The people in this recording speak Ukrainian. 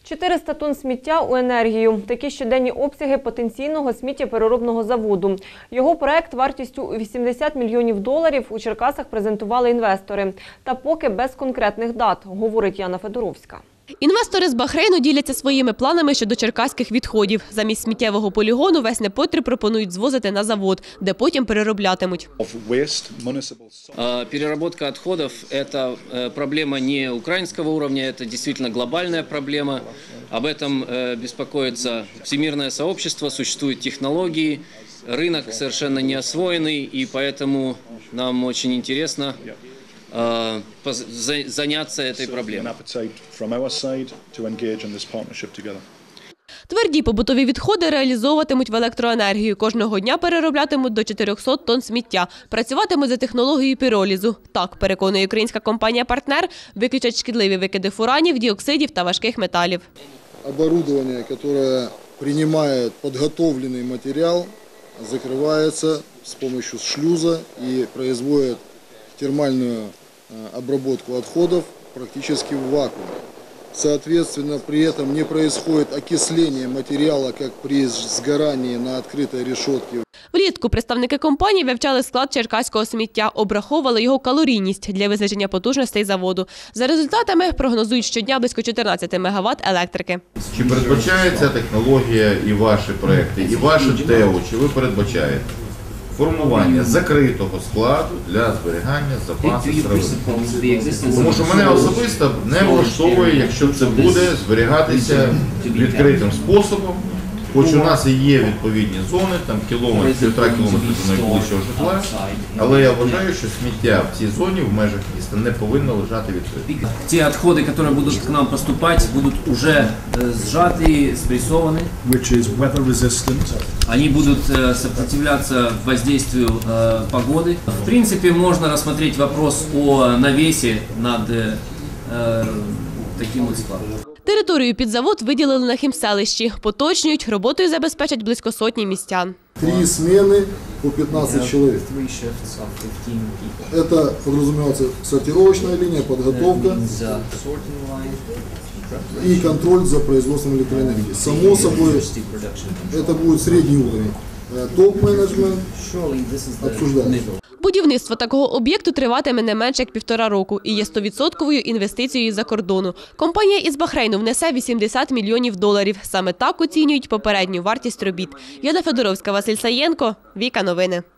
400 тонн сміття у енергію. Такі щоденні обсяги потенційного сміттєпереробного заводу. Його проект вартістю у $80 мільйонів у Черкасах презентували інвестори. Та поки без конкретних дат, говорить Яна Федоровська. Інвестори з Бахрейну діляться своїми планами щодо черкаських відходів. Замість сміттєвого полігону весь непотріб пропонують звозити на завод, де потім перероблятимуть. Переработка отходов – это проблема не украинского уровня, это действительно глобальная проблема. Об этом беспокоится всемирное сообщество, существуют технологии, рынок совершенно не освоенный, и поэтому нам очень интересно заняться этой проблемой. Тверді побутові відходи реалізовуватимуть в електроенергію. Кожного дня перероблятимуть до 400 тонн сміття. Працюватимуть за технологією піролізу. Так, переконує українська компанія-партнер, виключать шкідливі викиди фуранів, діоксидів та важких металів. Оборудование, яке приймає підготовлений матеріал, закривається з допомогою шлюза і производить термальную обработку отходов практически в вакууме. Соответственно, при этом не происходит окисление материала, как при сгорании на открытой решетке. Влітку представники компанії вивчали склад черкаського сміття, обраховували його калорійність для визначення потужностей заводу. За результатами прогнозують щодня близько 14 МВт електрики. Чи передбачає ця технологія і ваші проекти, і ваше ТЕО, чи ви передбачаєте формування закритого складу для зберігання запасу сировини? Тому що мене особисто не влаштовує, якщо це буде зберігатися відкритим способом, хоч у нас і є відповідні зони, там півтора кілометри до найближчого житла, але я вважаю, що сміття в цій зоні в межах міста не повинно лежати відкрито. Те отходы, которые будут к нам поступать, будут уже сжаты, спрессованы. Они будут сопротивляться воздействию погоды. В принципе, можно рассмотреть вопрос о навесе над таким вот складом. Територію під завод виділили на хімселищі. Поточнюють, роботою забезпечать близько сотні містян. 3 смены по 15 человек. Это подразумевается сортировочная линия, подготовка и контроль за производством электроэнергии. Само собой, это будет средний уровень. Топ-менеджмент обсуждается. Будівництво такого об'єкту триватиме не менше як 1,5 року і є 100% інвестицією з-за кордону. Компанія із Бахрейну внесе $80 мільйонів. Саме так оцінюють попередню вартість робіт. Яна Федоровська, Василь Саєнко, Віка Новини.